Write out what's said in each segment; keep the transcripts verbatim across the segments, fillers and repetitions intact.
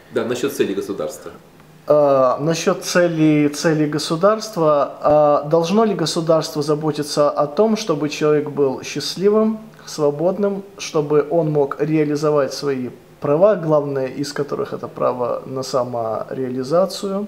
Да, насчет цели государства. А, насчет целей, целей государства. А, должно ли государство заботиться о том, чтобы человек был счастливым, свободным, чтобы он мог реализовать свои права, главное из которых это право на самореализацию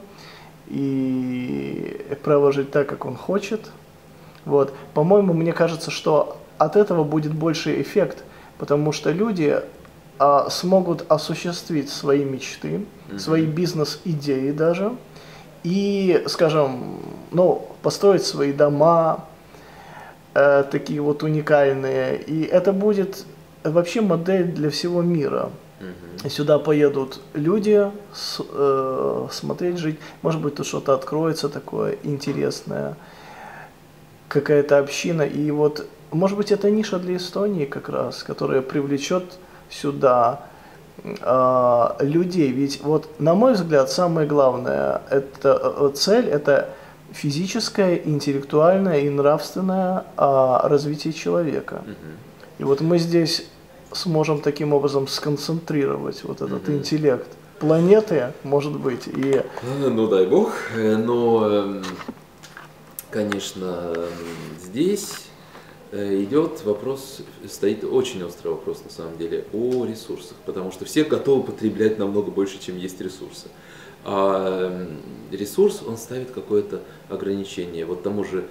и право жить так, как он хочет. Вот. По-моему, мне кажется, что от этого будет больший эффект, потому что люди а, смогут осуществить свои мечты, mm-hmm. свои бизнес-идеи даже, и, скажем, ну, построить свои дома, э, такие вот уникальные, и это будет вообще модель для всего мира. Mm-hmm. Сюда поедут люди с, э, смотреть, жить, может быть, тут что-то откроется такое интересное, какая-то община, и вот, может быть, это ниша для Эстонии как раз, которая привлечет сюда э, людей, ведь вот, на мой взгляд, самое главное, это э, цель, это физическое, интеллектуальное и нравственное э, развитие человека. Mm-hmm. И вот мы здесь сможем таким образом сконцентрировать вот этот mm-hmm. интеллект планеты, может быть, и... Ну, дай бог, но... Конечно, здесь идет вопрос, стоит очень острый вопрос на самом деле о ресурсах, потому что все готовы потреблять намного больше, чем есть ресурсы. А ресурс, он ставит какое-то ограничение, вот тому же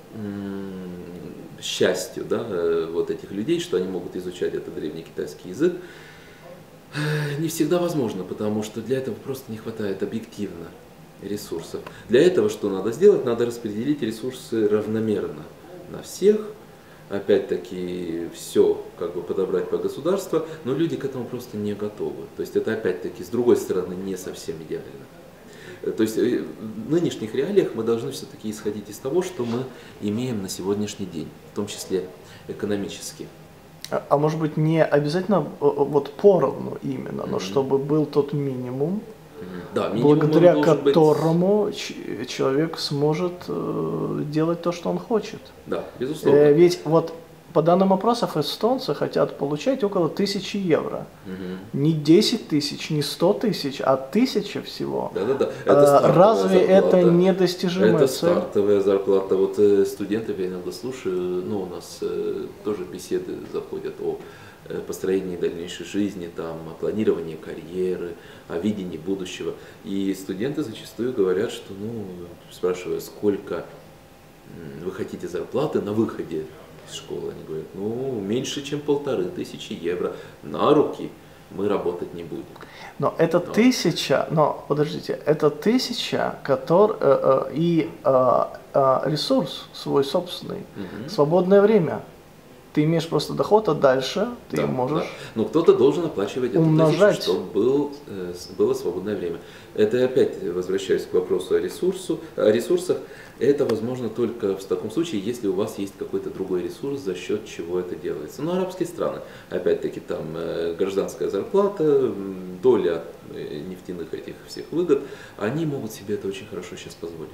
счастью, да, вот этих людей, что они могут изучать этот древний китайский язык, не всегда возможно, потому что для этого просто не хватает объективно ресурсов. Для этого что надо сделать? Надо распределить ресурсы равномерно на всех. Опять-таки все как бы подобрать по государству, но люди к этому просто не готовы. То есть это опять-таки с другой стороны не совсем идеально. То есть в нынешних реалиях мы должны все-таки исходить из того, что мы имеем на сегодняшний день, в том числе экономически. А, а может быть не обязательно вот поровну именно, но mm-hmm. чтобы был тот минимум, да, благодаря которому быть... человек сможет э, делать то, что он хочет. Да, безусловно. Э, ведь вот по данным опросов эстонцы хотят получать около тысячи евро. Угу. Не десять тысяч, не сто тысяч, а тысяча всего. Да, да, да. Это э, разве зарплата. Это недостижимая это цель? Это стартовая зарплата. Вот э, студентов я иногда слушаю, ну у нас э, тоже беседы заходят о построении дальнейшей жизни, там, о планировании карьеры, о видении будущего. И студенты зачастую говорят, что, ну, спрашивая, сколько вы хотите зарплаты на выходе из школы, они говорят, ну, меньше, чем полторы тысячи евро на руки мы работать не будем. Но это но. тысяча, но, подождите, это тысяча, который, э, э, и э, э, ресурс свой собственный, угу. свободное время. Ты имеешь просто доход, а дальше ты да, можешь... Да. Но кто-то должен оплачивать умножать. Эту тысячу, чтобы был, было свободное время. Это опять возвращаюсь к вопросу о, ресурсу, о ресурсах. Это возможно только в таком случае, если у вас есть какой-то другой ресурс, за счет чего это делается. Но арабские страны, опять-таки там гражданская зарплата, доля нефтяных этих всех выгод, они могут себе это очень хорошо сейчас позволить.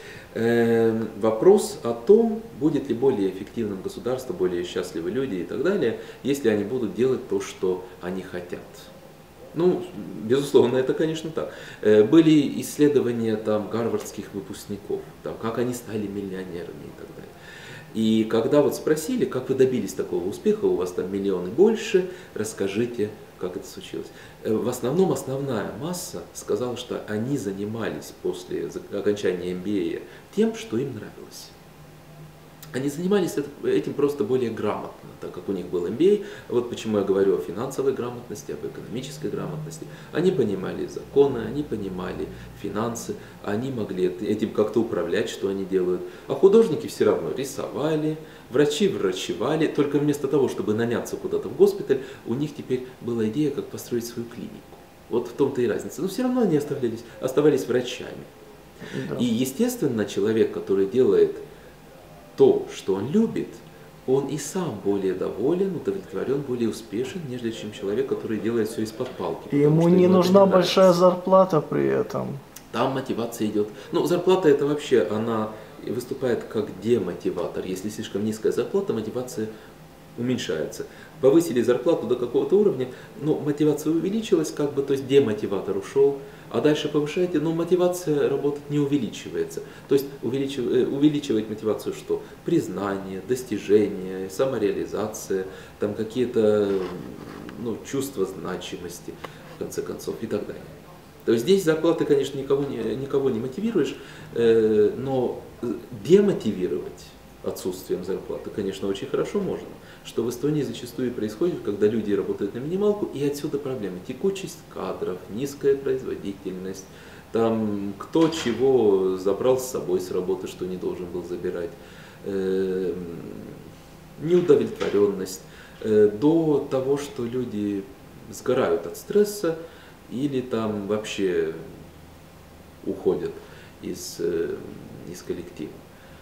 Вопрос о том, будет ли более эффективным государство, более счастливы люди и так далее, если они будут делать то, что они хотят. Ну, безусловно, это, конечно, так. Были исследования там гарвардских выпускников, там, как они стали миллионерами и так далее. И когда вот спросили, как вы добились такого успеха, у вас там миллионы больше, расскажите, как это случилось. В основном основная масса сказала, что они занимались после окончания эм би эй тем, что им нравилось. Они занимались этим просто более грамотно, так как у них был эм би эй. Вот почему я говорю о финансовой грамотности, об экономической грамотности. Они понимали законы, они понимали финансы, они могли этим как-то управлять, что они делают. А художники все равно рисовали, врачи врачевали, только вместо того, чтобы наняться куда-то в госпиталь, у них теперь была идея, как построить свою клинику. Вот в том-то и разница. Но все равно они оставались, оставались врачами. Да. И естественно, человек, который делает то, что он любит, он и сам более доволен, удовлетворен, более успешен, нежели чем человек, который делает все из-под палки. И ему не ему нужна не большая зарплата при этом. Там мотивация идет. Ну, зарплата это вообще, она выступает как демотиватор. Если слишком низкая зарплата, мотивация уменьшается. Повысили зарплату до какого-то уровня, но мотивация увеличилась, как бы, то есть демотиватор ушел, а дальше повышаете, но мотивация работать не увеличивается. То есть увеличив, увеличивать мотивацию что? Признание, достижение, самореализация, там какие-то, ну, чувства значимости, в конце концов, и так далее. То есть здесь зарплаты, конечно, никого не, никого не мотивируешь, э, но демотивировать отсутствием зарплаты, конечно, очень хорошо можно. Что в Эстонии зачастую происходит, когда люди работают на минималку, и отсюда проблемы. Текучесть кадров, низкая производительность, там кто чего забрал с собой с работы, что не должен был забирать, э, неудовлетворенность, э, до того, что люди сгорают от стресса или там вообще уходят из, э, из коллектива.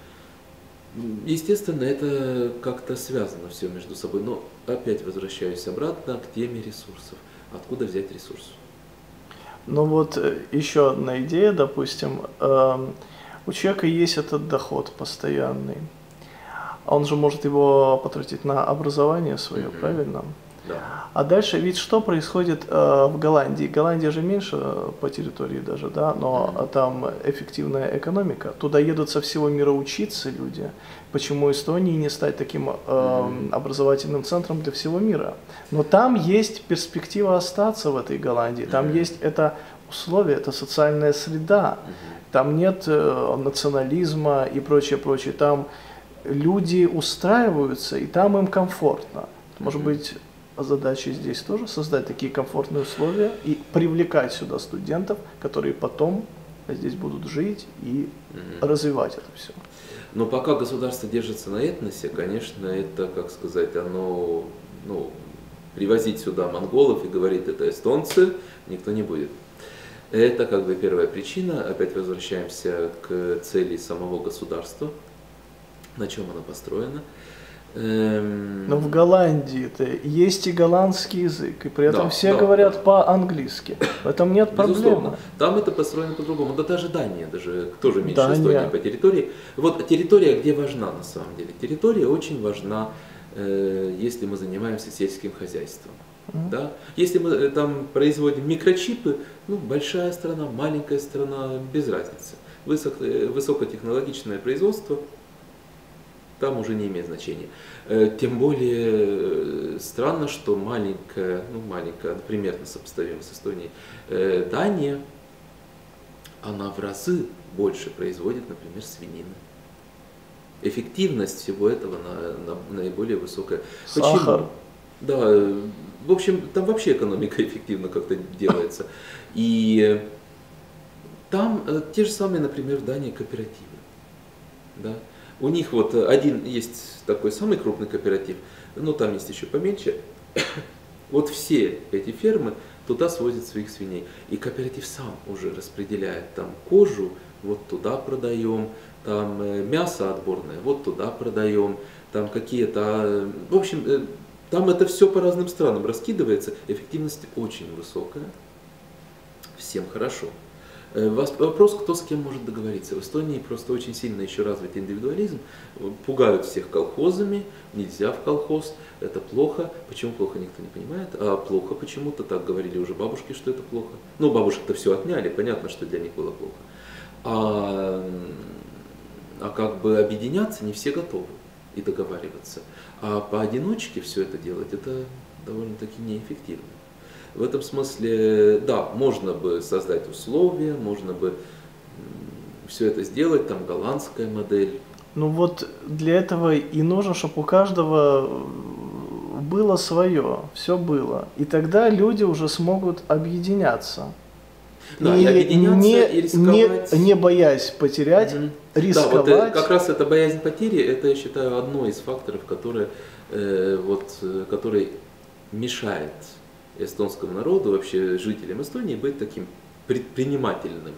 Естественно, это как-то связано все между собой, но опять возвращаюсь обратно к теме ресурсов. Откуда взять ресурс? Ну вот еще одна идея, допустим, э, у человека есть этот доход постоянный, он же может его потратить на образование свое, mm-hmm. правильно? Да. А дальше ведь что происходит э, в Голландии? Голландия же меньше по территории даже, да, но mm-hmm. там эффективная экономика. Туда едут со всего мира учиться люди. Почему Эстонии не стать таким э, mm-hmm. образовательным центром для всего мира? Но там есть перспектива остаться в этой Голландии. Там mm-hmm. есть это условие, это социальная среда. Mm-hmm. Там нет э, национализма и прочее, прочее. Там люди устраиваются, и там им комфортно. Может mm-hmm. быть, задача здесь тоже создать такие комфортные условия и привлекать сюда студентов, которые потом здесь будут жить и mm-hmm. развивать это все. Но пока государство держится на этносе, конечно, это, как сказать, оно, ну, привозить сюда монголов и говорить, это эстонцы, никто не будет. Это как бы первая причина. Опять возвращаемся к цели самого государства, на чем оно построено. Но в Голландии-то есть и голландский язык, и при этом да, все да, говорят да. по-английски. В этом нет проблем. Там это построено по-другому. Да даже Дания, даже тоже меньше Дания. Эстонии по территории. Вот территория, где важна на самом деле? Территория очень важна, э, если мы занимаемся сельским хозяйством. Mm-hmm. Да? Если мы там производим микрочипы, ну, большая страна, маленькая страна, без разницы. Высоко, высокотехнологичное производство там уже не имеет значения. Тем более странно, что маленькая, ну маленькая, примерно сопоставима с Эстонией, Дания, она в разы больше производит, например, свинины. Эффективность всего этого на, на, наиболее высокая. Сахар. Почему? Да, в общем, там вообще экономика эффективно как-то делается. И там те же самые, например, в Дании кооперативы. Да? У них вот один есть такой самый крупный кооператив, но там есть еще поменьше. Вот все эти фермы туда свозят своих свиней. И кооператив сам уже распределяет там кожу, вот туда продаем, там мясо отборное, вот туда продаем, там какие-то... В общем, там это все по разным странам раскидывается, эффективность очень высокая, всем хорошо. Вопрос, кто с кем может договориться. В Эстонии просто очень сильно еще развит индивидуализм, пугают всех колхозами, нельзя в колхоз, это плохо. Почему плохо, никто не понимает, а плохо почему-то, так говорили уже бабушки, что это плохо. Ну, бабушек-то все отняли, понятно, что для них было плохо. А, а как бы объединяться не все готовы и договариваться. А поодиночке все это делать, это довольно-таки неэффективно. В этом смысле, да, можно бы создать условия, можно бы все это сделать, там голландская модель. Ну вот для этого и нужно, чтобы у каждого было свое, все было. И тогда люди уже смогут объединяться. Да, и, и объединяться, не, и рисковать. Не, не боясь потерять, mm-hmm. рисковать. Да, вот как раз эта боязнь потери, это, я считаю, одно из факторов, которые, э, вот, который мешает эстонскому народу, вообще жителям Эстонии, быть таким предпринимательным,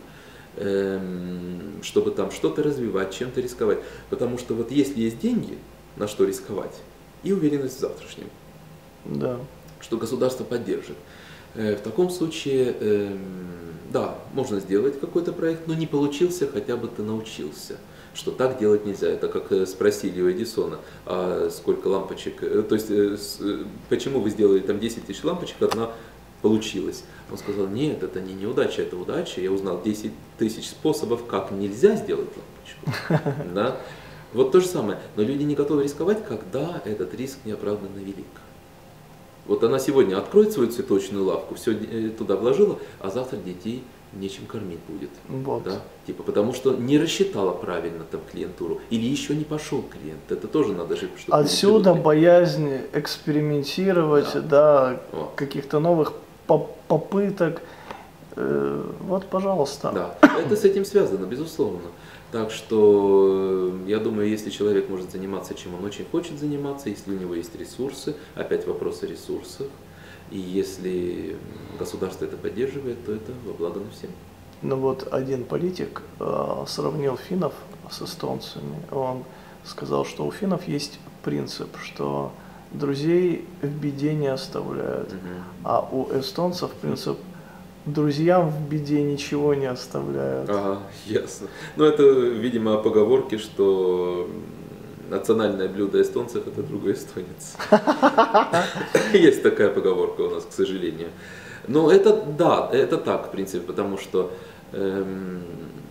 чтобы там что-то развивать, чем-то рисковать. Потому что вот если есть деньги, на что рисковать, и уверенность в завтрашнем, да. что государство поддержит, в таком случае, да, можно сделать какой-то проект, но не получился, хотя бы ты научился. что так делать нельзя. Это как э, спросили у Эдисона, а сколько лампочек, э, то есть э, с, э, почему вы сделали там десять тысяч лампочек, одна получилась. Он сказал, нет, это не неудача, это удача. Я узнал десять тысяч способов, как нельзя сделать лампочку. Да? Вот то же самое. Но люди не готовы рисковать, когда этот риск неоправданно велик. Вот она сегодня откроет свою цветочную лавку, все туда вложила, а завтра детей нечем кормить будет. Вот. Да? Типа, потому что не рассчитала правильно там клиентуру. Или еще не пошел клиент. Это тоже надо же, чтобы отсюда боязнь экспериментировать, да, да, вот. Каких-то новых поп попыток. Э, вот, пожалуйста. Да, это с этим связано, безусловно. Так что я думаю, если человек может заниматься, чем он очень хочет заниматься, если у него есть ресурсы, опять вопрос о ресурсах, и если государство это поддерживает, то это во благо нам всем. Ну вот один политик э, сравнил финнов с эстонцами. Он сказал, что у финнов есть принцип, что друзей в беде не оставляют, угу. А у эстонцев принцип друзьям в беде ничего не оставляют. Ага, ясно. Ну это, видимо, поговорки, что национальное блюдо эстонцев это другой эстонец. Есть такая поговорка у нас, к сожалению. Но это да, это так, в принципе, потому что эм,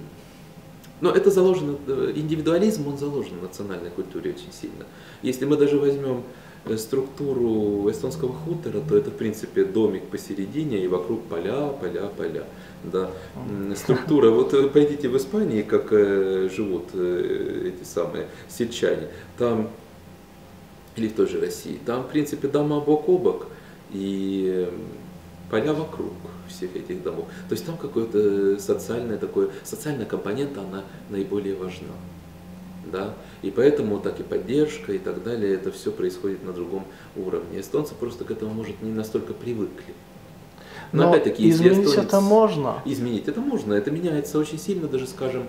но это заложено, индивидуализм, он заложен в национальной культуре очень сильно. Если мы даже возьмем структуру эстонского хутора, то это в принципе домик посередине и вокруг поля, поля, поля. Да. Структура, вот пойдите в Испании, как э, живут э, эти самые сельчане, там, или в той же России, там в принципе дома бок о бок и поля вокруг всех этих домов. То есть там какое-то социальное такое, социальная компонента, она наиболее важна. Да? И поэтому так и поддержка и так далее, это все происходит на другом уровне. Эстонцы просто к этому, может, не настолько привыкли. Но, Но опять-таки, если изменить эстонец, это можно. Изменить это можно, это меняется очень сильно, даже, скажем,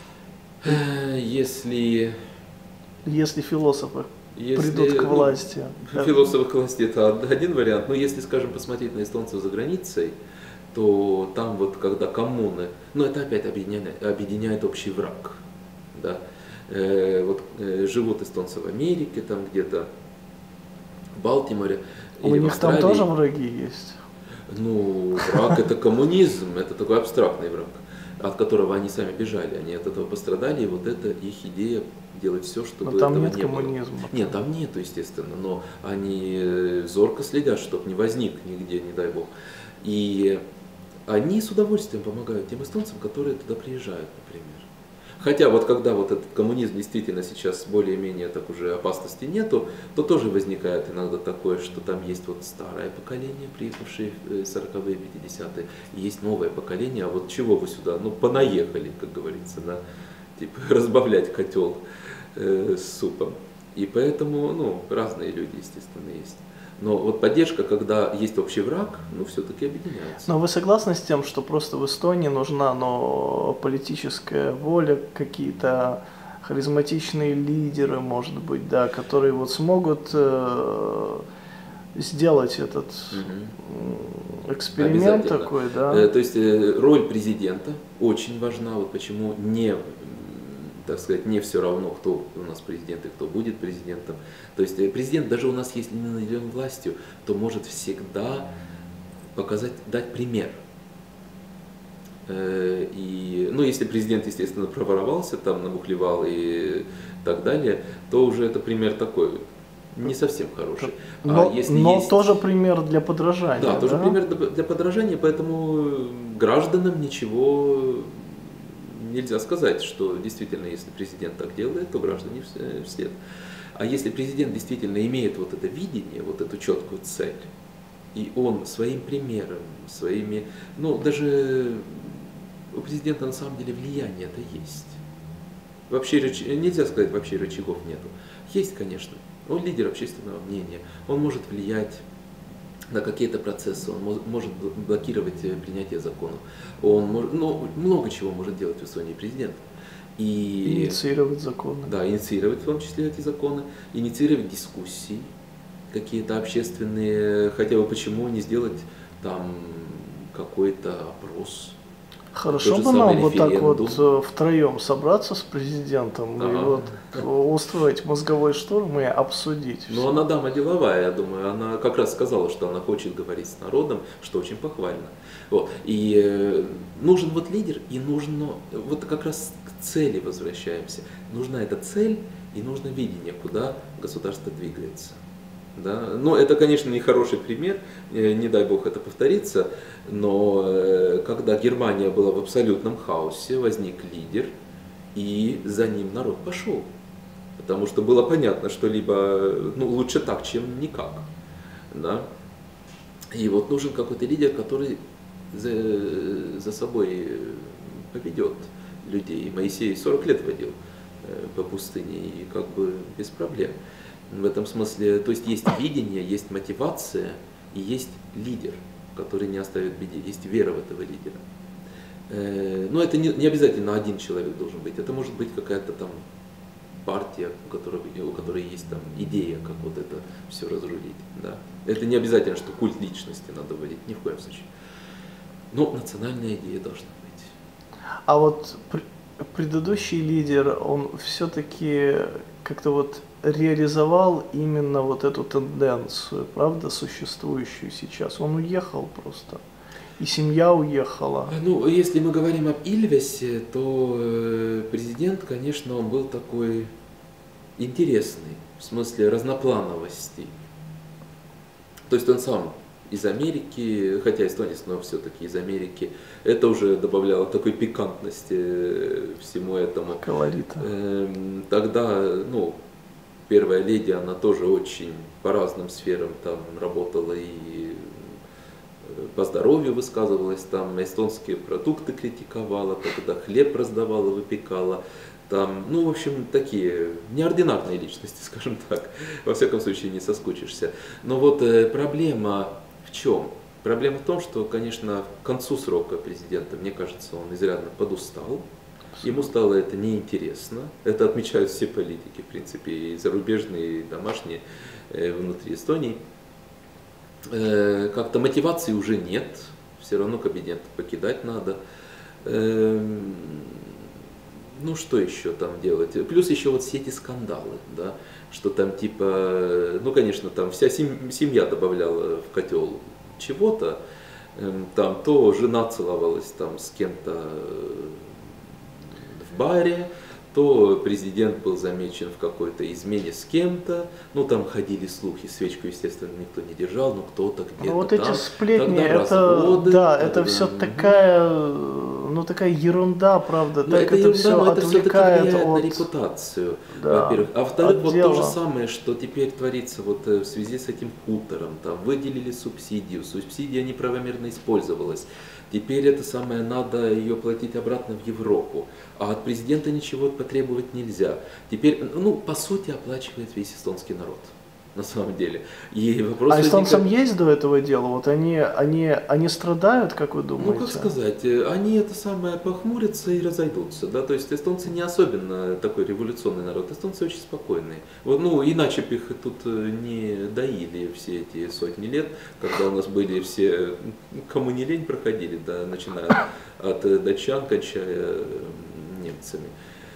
если... Если философы если, придут к власти. Ну, философы к власти это один вариант, но если, скажем, посмотреть на эстонцев за границей, то там вот когда коммуны, ну это опять объединяет, объединяет общий враг. Да? Э, вот э, живут эстонцы в Америке, там где-то в Балтиморе. У них там тоже враги есть? Ну, враг это коммунизм, это такой абстрактный враг, от которого они сами бежали, они от этого пострадали, и вот это их идея делать все, чтобы но там этого нет не коммунизма. было. Нет, там нету, естественно, но они зорко следят, чтобы не возник нигде, не дай бог. И они с удовольствием помогают тем эстонцам, которые туда приезжают, например. Хотя вот когда вот этот коммунизм действительно сейчас более-менее так уже опасности нету, то тоже возникает иногда такое, что там есть вот старое поколение, приехавшие в сороковые, пятидесятые, и есть новое поколение, а вот чего вы сюда, ну понаехали, как говорится, да, типа разбавлять котел э, с супом. И поэтому, ну, разные люди, естественно, есть. Но вот поддержка, когда есть общий враг, ну, все-таки объединяется. Но вы согласны с тем, что просто в Эстонии нужна но политическая воля, какие-то харизматичные лидеры, может быть, да, которые вот смогут э, сделать этот угу. эксперимент такой, да? Э, то есть э, роль президента очень важна, вот почему не... так сказать, не все равно, кто у нас президент и кто будет президентом. То есть президент, даже у нас, если не наделен властью, то может всегда показать, дать пример. И, ну, если президент, естественно, проворовался, там, набухлевал и так далее, то уже это пример такой, не совсем хороший. Но, а если но есть... тоже пример для подражания. Да, да, тоже пример для подражания, поэтому гражданам ничего... Нельзя сказать, что действительно, если президент так делает, то граждане вслед. А если президент действительно имеет вот это видение, вот эту четкую цель, и он своим примером, своими, ну даже у президента на самом деле влияние это есть. Вообще нельзя сказать, вообще рычагов нету. Есть, конечно. Он лидер общественного мнения, он может влиять на какие-то процессы, он может блокировать принятие законов, он может, ну, много чего может делать в Эстонии президент. И, инициировать законы. Да, инициировать в том числе эти законы, инициировать дискуссии, какие-то общественные, хотя бы почему не сделать там какой-то опрос. Хорошо Тот же бы самый нам вот так референдум. вот э, втроем собраться с президентом и Ага. вот э, устроить мозговой штурм и обсудить Но всё. она дама деловая, я думаю, она как раз сказала, что она хочет говорить с народом, что очень похвально. Вот. И э, нужен вот лидер, и нужно, вот как раз к цели возвращаемся. Нужна эта цель, и нужно видение, куда государство двигается. Да? Ну, это, конечно, не хороший пример, э, не дай бог это повторится, но э, когда Германия была в абсолютном хаосе, возник лидер, и за ним народ пошел. Потому что было понятно, что либо ну, лучше так, чем никак. Да? И вот нужен какой-то лидер, который за, за собой поведет людей. Моисей сорок лет водил по пустыне, и как бы без проблем. В этом смысле, то есть есть видение, есть мотивация и есть лидер, который не оставит в беде, есть вера в этого лидера. Но это не, не обязательно один человек должен быть, это может быть какая-то там партия, у которой, у которой есть там идея, как вот это все разрулить. Да. Это не обязательно, что культ личности надо вводить, ни в коем случае. Но национальная идея должна быть. А вот предыдущий лидер, он все-таки как-то вот реализовал именно вот эту тенденцию, правда, существующую сейчас. Он уехал просто, и семья уехала. Ну, если мы говорим об Ильвесе, то президент, конечно, он был такой интересный, в смысле разноплановости. То есть он сам из Америки, хотя эстонец, но все-таки из Америки, это уже добавляло такой пикантности всему этому. Колорита. Тогда, ну, первая леди, она тоже очень по разным сферам там работала и по здоровью высказывалась, там эстонские продукты критиковала, тогда хлеб раздавала, выпекала. Там, ну, в общем, такие неординарные личности, скажем так. Во всяком случае, не соскучишься. Но вот э, проблема в чем? Проблема в том, что, конечно, к концу срока президента, мне кажется, он изрядно подустал. Ему стало это неинтересно. Это отмечают все политики, в принципе, и зарубежные, и домашние, э, внутри Эстонии. Э, как-то мотивации уже нет. Все равно кабинет покидать надо. Э, Ну, что еще там делать? Плюс еще вот все эти скандалы, да, что там типа, ну, конечно, там вся семья добавляла в котел чего-то, там то жена целовалась там с кем-то в баре, то президент был замечен в какой-то измене с кем-то, ну там ходили слухи, свечку, естественно, никто не держал, но кто-то где-то Ну, вот там. эти сплетни, Тогда это, разводы, да, это тогда... все такая, ну такая ерунда, правда, Но так это, это ерунда, все но это все-таки отвлекает влияет от... на репутацию, Да, во-первых. А во-вторых, вот то же дела. самое, что теперь творится вот в связи с этим хутором. Там выделили субсидию, субсидия неправомерно использовалась. Теперь это самое, надо ее платить обратно в Европу. А от президента ничего потребовать нельзя. Теперь, ну, по сути, оплачивает весь эстонский народ. На самом деле. И вопрос А эстонцам возникает... есть до этого дела? Вот они, они, они страдают, как вы думаете? Ну, как сказать, они это самое похмурятся и разойдутся, да, то есть эстонцы не особенно такой революционный народ, эстонцы очень спокойные. Вот, ну, иначе бы их тут не доили все эти сотни лет, когда у нас были все, кому не лень, проходили, да, начиная от датчан, кончая немцами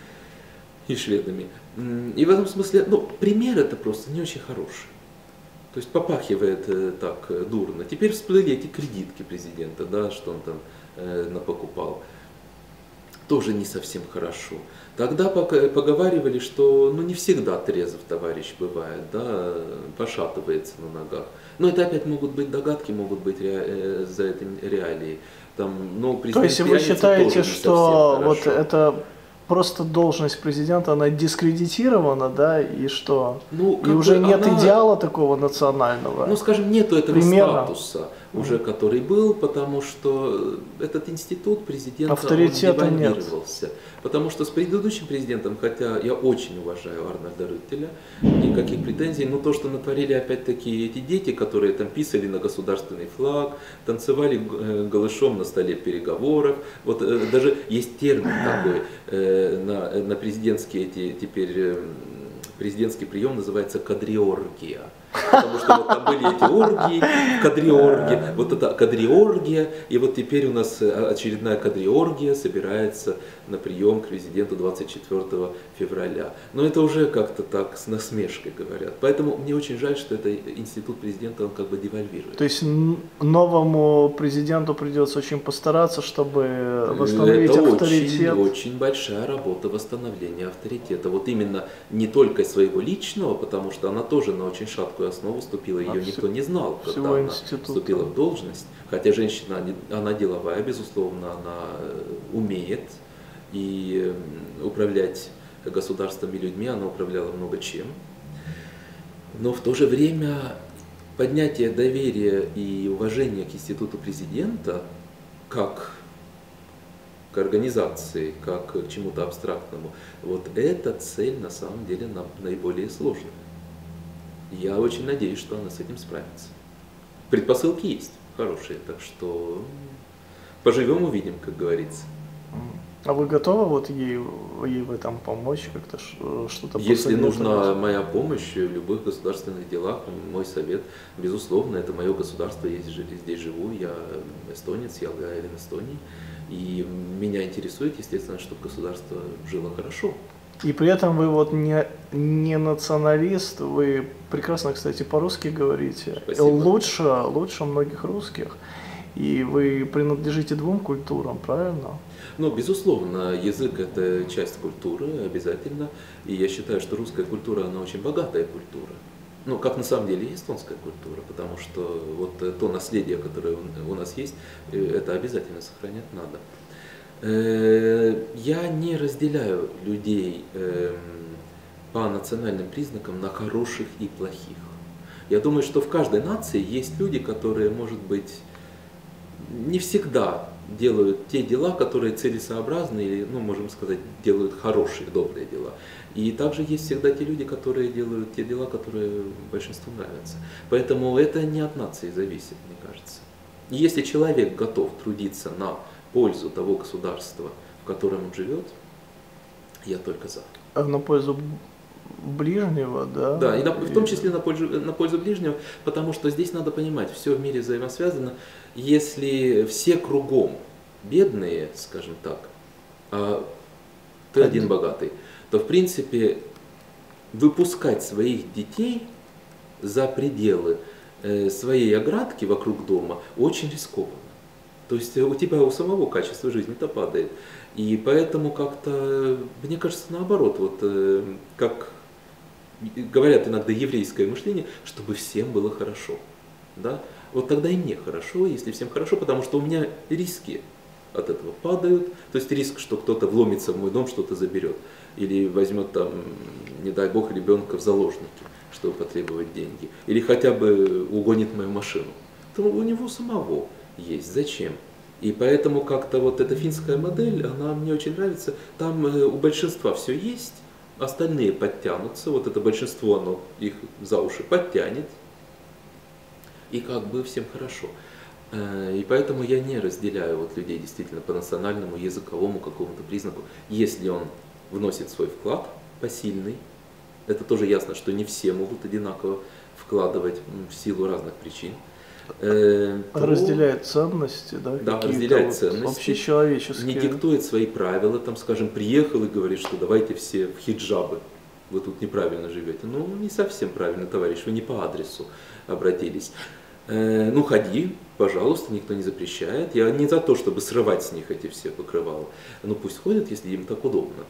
и шведами. И в этом смысле, ну, пример это просто не очень хороший. То есть попахивает э, так э, дурно. Теперь всплыли эти кредитки президента, да, что он там э, напокупал. Тоже не совсем хорошо. Тогда поговаривали, что ну, не всегда трезв товарищ бывает, да, пошатывается на ногах. Но это опять могут быть догадки, могут быть ре, э, за этим реалии. Там, ну, То есть вы считаете, что вот это... Просто должность президента, она дискредитирована, да, и что? Ну, и уже нет она, идеала такого национального. Ну, скажем, нету этого примера. статуса уже, mm. который был, потому что этот институт президента, авторитета он нет. девальвировался. Потому что с предыдущим президентом, хотя я очень уважаю Арнольда Рюттеля, никаких претензий, но то, что натворили опять-таки эти дети, которые там писали на государственный флаг, танцевали голышом на столе переговоров, вот даже есть термин такой, на, на президентские эти теперь президентский прием называется кадриоргия. Потому что вот там были эти оргии, кадриорги, вот это кадриоргия, и вот теперь у нас очередная кадриоргия собирается на прием к президенту двадцать четвёртого февраля. Но это уже как-то так с насмешкой говорят. Поэтому мне очень жаль, что это институт президента, он как бы девальвирует. То есть новому президенту придется очень постараться, чтобы восстановить это авторитет. Очень, очень большая работа восстановления авторитета. Вот именно не только своего личного, потому что она тоже на очень шаткую основу ступила, ее а никто не знал, когда она вступила в должность. Хотя женщина, она деловая, безусловно, она умеет и управлять государством и людьми, она управляла много чем. Но в то же время поднятие доверия и уважения к институту президента, как к организации, как к чему-то абстрактному, вот эта цель на самом деле наиболее сложная. Я очень надеюсь, что она с этим справится. Предпосылки есть хорошие, так что поживем, увидим, как говорится. А вы готовы вот ей, ей в этом помочь, как-то что-то посоветовать? Если нужна моя помощь в любых государственных делах, мой совет, безусловно, это мое государство, я здесь живу, я эстонец, я гражданин Эстонии, и меня интересует, естественно, чтобы государство жило хорошо. И при этом вы вот не, не националист, вы прекрасно, кстати, по-русски говорите. Спасибо. Лучше, лучше многих русских. И вы принадлежите двум культурам, правильно? Ну, безусловно, язык – это часть культуры, обязательно. И я считаю, что русская культура, она очень богатая культура. Ну, как на самом деле и эстонская культура, потому что вот то наследие, которое у нас есть, это обязательно сохранять надо. Я не разделяю людей по национальным признакам на хороших и плохих. Я думаю, что в каждой нации есть люди, которые, может быть, не всегда делают те дела, которые целесообразны, или, ну, можем сказать, делают хорошие, добрые дела. И также есть всегда те люди, которые делают те дела, которые большинству нравятся. Поэтому это не от нации зависит, мне кажется. И если человек готов трудиться на пользу того государства, в котором он живет, я только за. А на пользу ближнего, да? Да, и на, в том числе на пользу, на пользу ближнего, потому что здесь надо понимать, все в мире взаимосвязано. Если все кругом бедные, скажем так, а ты один богатый, то в принципе выпускать своих детей за пределы э, своей оградки вокруг дома очень рискованно. То есть у тебя у самого качество жизни-то падает. И поэтому как-то, мне кажется, наоборот, вот э, как говорят иногда еврейское мышление, чтобы всем было хорошо. Да? Вот тогда и мне хорошо, если всем хорошо, потому что у меня риски от этого падают. То есть риск, что кто-то вломится в мой дом, что-то заберет. Или возьмет там, не дай бог, ребенка в заложники, чтобы потребовать деньги. Или хотя бы угонит мою машину. То у него самого есть. Зачем? И поэтому как-то вот эта финская модель, она мне очень нравится. Там у большинства все есть, остальные подтянутся. Вот это большинство, оно их за уши подтянет. И как бы всем хорошо. И поэтому я не разделяю вот людей действительно по национальному, языковому какому-то признаку. Если он вносит свой вклад посильный, это тоже ясно, что не все могут одинаково вкладывать в силу разных причин. То разделяет ценности, да? Да, разделяет вот ценности, общечеловеческие. Не диктует свои правила, там, скажем, приехал и говорит, что давайте все в хиджабы, вы тут неправильно живете. Ну, не совсем правильно, товарищ, вы не по адресу обратились. Э, ну, ходи, пожалуйста, никто не запрещает. Я не за то, чтобы срывать с них эти все покрывала. Ну, пусть ходят, если им так удобно.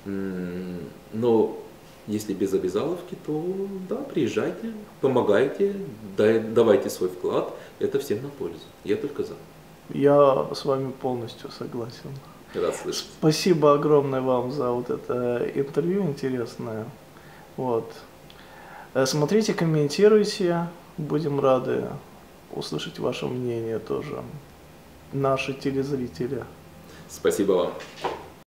Но если без обязаловки, то да, приезжайте, помогайте, дай, давайте свой вклад, это всем на пользу. Я только за. Я с вами полностью согласен. Рад слышать. Спасибо огромное вам за вот это интервью интересное. Вот. Смотрите, комментируйте, будем рады услышать ваше мнение тоже, наши телезрители. Спасибо вам.